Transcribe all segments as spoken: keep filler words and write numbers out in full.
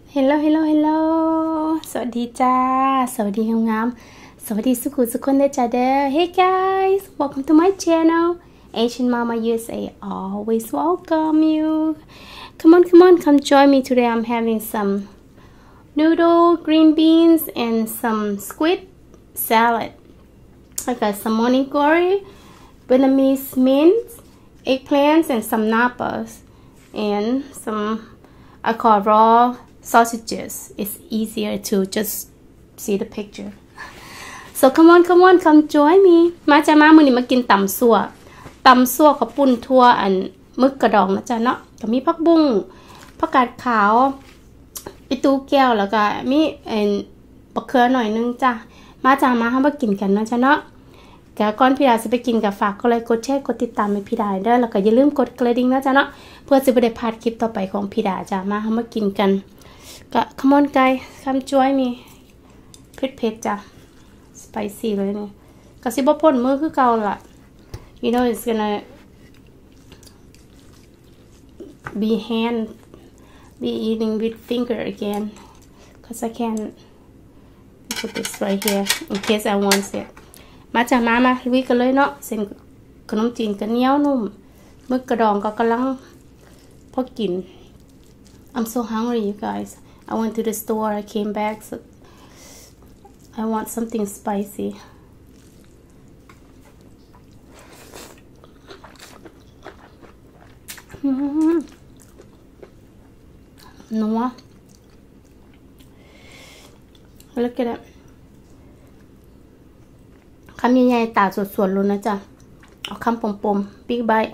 เฮลโลเฮลโลเฮลโลสวัสดีจ้าสวัสดีงามๆสวัสดีสุขุสุขคนเด้อจ้าเด้อ Hey guys welcome to my channel Asian Mama U S A always welcome you come on come on come join me today I'm having some noodle green beans and some squid salad I got some morning glory Vietnamese mint eggplants and some napas and some I call raw sausages. It's easier to just see the picture. So come on, come on, come join me. มาจ้ามามื้อนี้มากินตำซั่วตำซั่วข้าวปุ้นทั่วอันมึกกระดองนะจ๊ะเนาะก็มีผักบุ้งผักกาดขาวปิตูแก้วแล้วก็มีเอ็นบักเขือหน่อยนึงจ้ะมาจ้ามาเฮามากินกันเนาะจ้ะเนาะก็ก่อนพี่ดาสิไปกินก็ฝากกดไลค์กดแชร์กดติดตามให้พี่ดาเด้อแล้วก็อย่าลืมกดกระดิ่งนะจ๊ะเนาะเพื่อสิบ่ได้พลาดคลิปต่อไปของพี่ดาจ้ะมาเฮามากินกันก็ come on guys come join me เผ็ดๆจ้ะ spicy เลยนี่ก็สิบ่พ่นมือคือเก่าล่ะ you know it's gonna be hand be eating with finger again cause I can put this right here in case I want it มาจ้ะมามาลุยกันเลยเนาะเส้นขนมจีนก็เหนียวนุ่มมึกกระดองก็กำลังพอกิน I'm so hungry you guys I went to the store I came back so I want something spicy mm-hmm. นัว Look at it คำใหญ่ๆตาสวยๆเลยนะจ๊ะเอาคำปมๆ big bite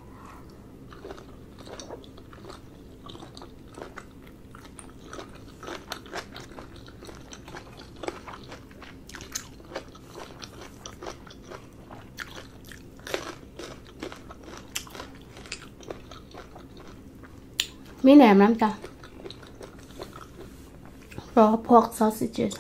มีแหนมน้ำจ้ะ raw pork sausages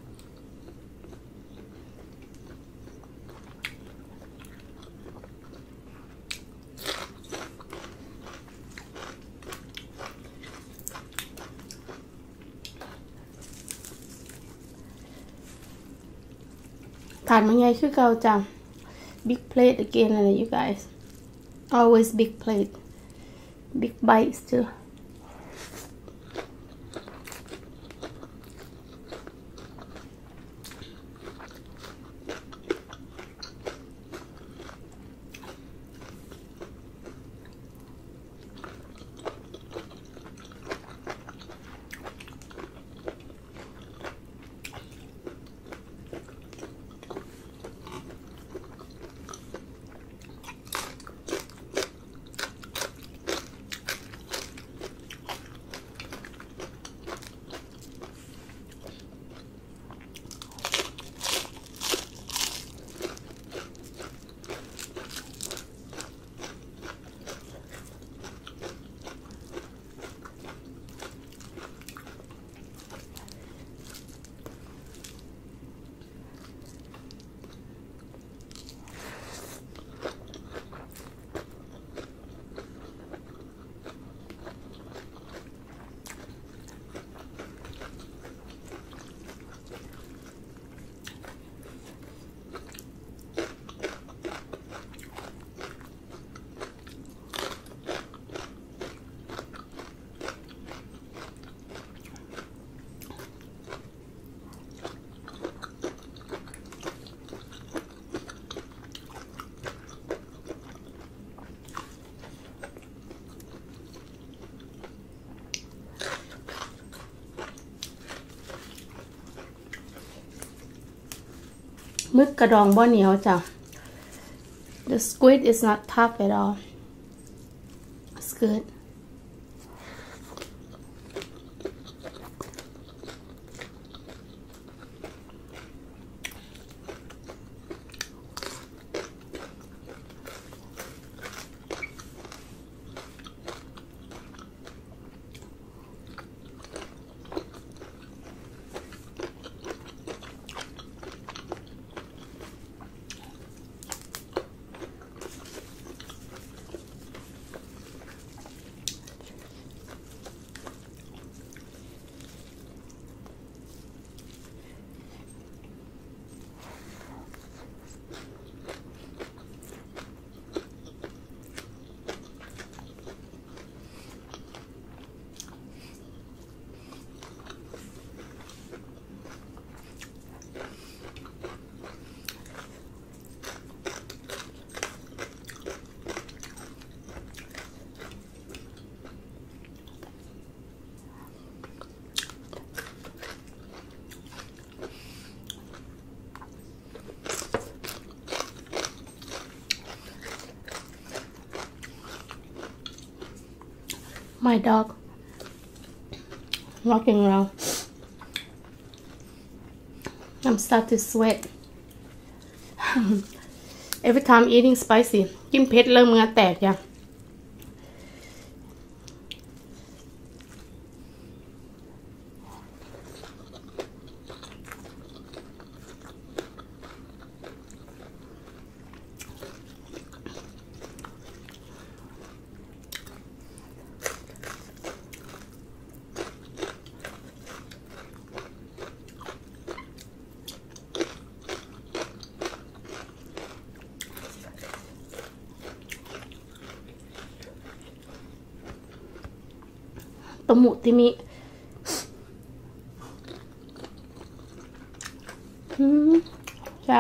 ถาดมันใหญ่คือเก่าจ้ะ big plate again อะไร you guys always big plate big bites tooมึกกระดองบ่เหนียวจ้ะ The squid is not tough at all it's good my dog walking around. I'm start to sweat every time eating spicy กินเผ็ดเริ่มเหงื่อแตกจ้ะต้มหมูที่มีอืมจ้ะ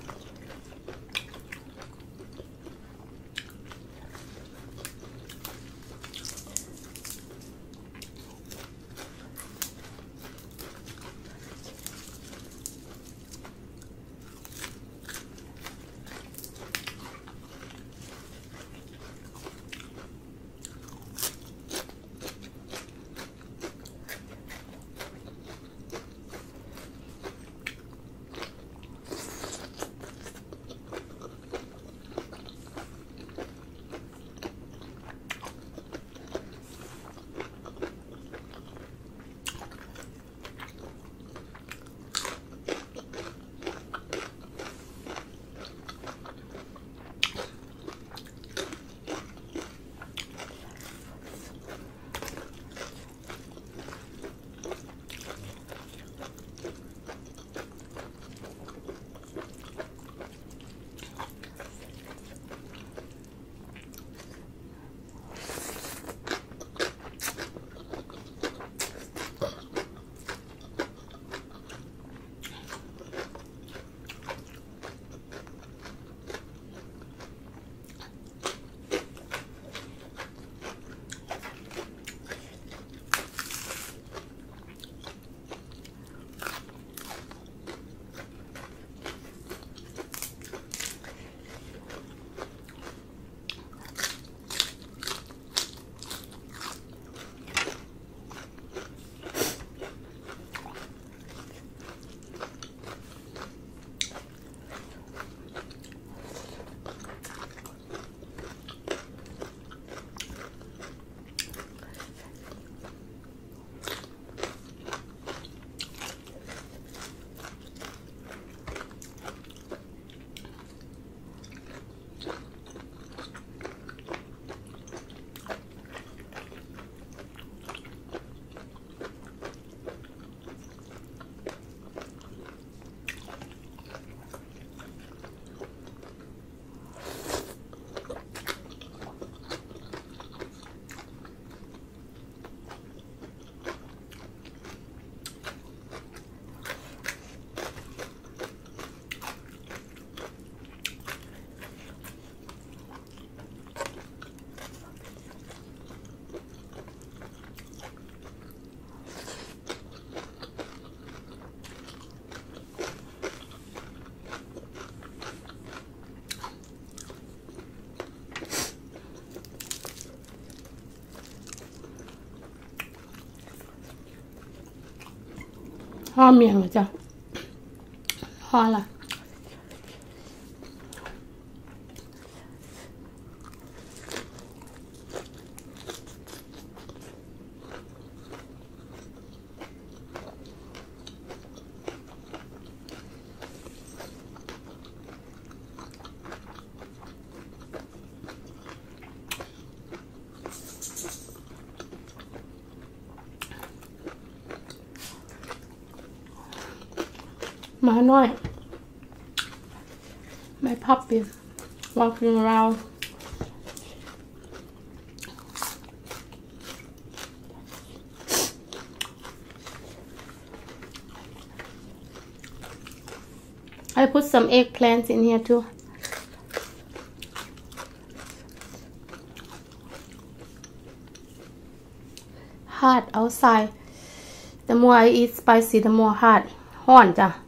ห่อเมียงเหรอจ๊ะห่อละหมาน้อย my puppy walking around I put some eggplants in here too hot outside the more I eat spicy the more hot ร้อนจ้ะ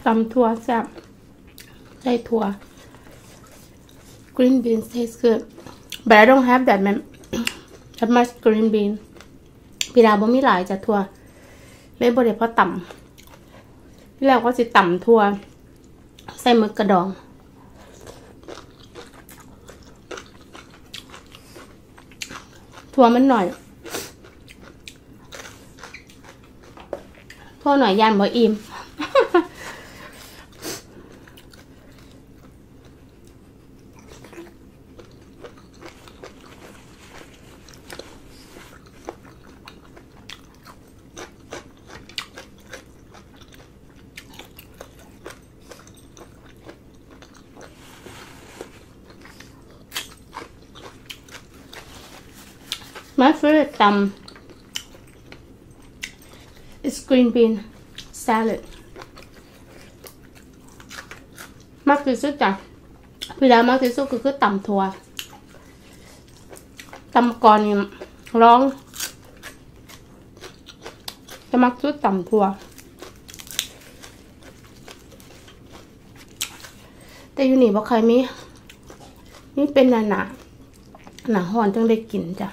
ตำถั่วแซ่บใส่ถั่ว green beans taste good but I don't have that that much green bean พี่ดาบ่มีหลายจ้ะถั่วเลยบ่ได้พอตำที่แล้วก็สิตำถั่วใส่หมึกกระดองถั่วมันหน่อยถั่วหน่อยยานบ่อิ่มMy favorite um is green bean salad มากที่สุดจ้ะพี่ดามากที่สุดก็คือตำถั่วตำก่อนนี่ร้องจะมักสุดตำถั่วแต่อยู่นี่บ่ใครมีนี่เป็นหนาหนาหนาห่อนจังได้กินจ้ะ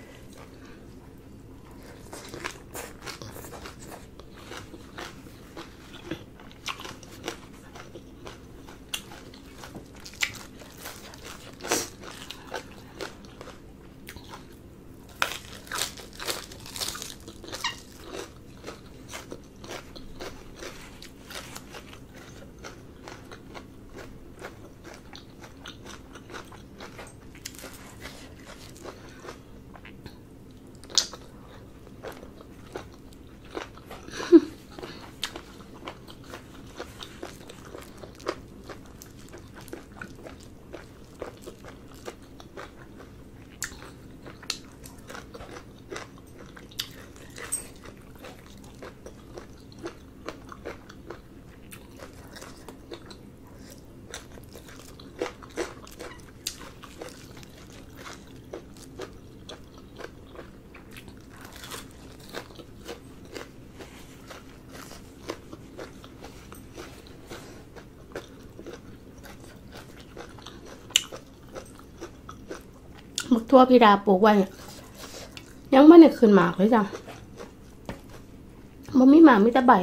มักทั่วพี่ดาปลูกไว้ยังไม่ได้ขึ้นหมากเลยจ้ะมันมีหมากมีแต่ใบ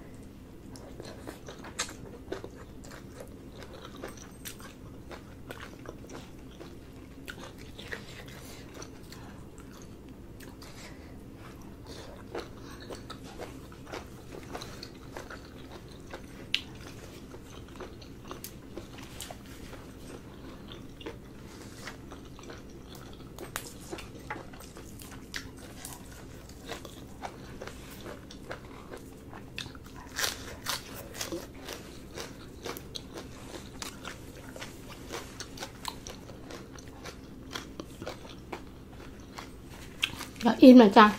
อยากอินเหมือนจ้ะ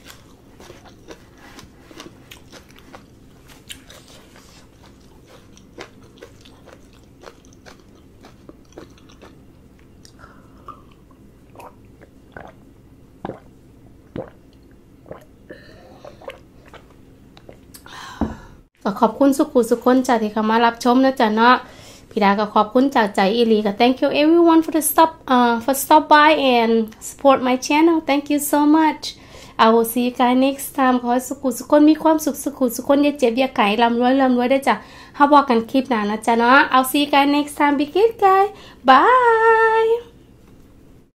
ก็ขอบคุณสุขุสุขคนจ้ะที่เข้ามารับชมนะจ๊ะเนาะพี่ดาก็ขอบคุณจากใจอีหลีก็ thank you everyone for the stop uh for stop by and support my channel thank you so much I will see you guys next time ขอให้สุขุสุขคนมีความสุขสุขุสุขคนอย่าเจ็บอย่าไข้ร่ำรวยร่ำรวยได้จ้ะเฮาบอกกันคลิปหน้านะจ๊ะเนาะ I'll see you guys next time be good guys bye